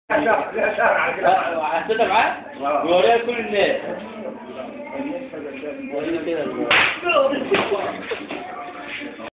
لا شهر على كده. حسيتها معاه؟ بيوريها لكل الناس. ورينا كده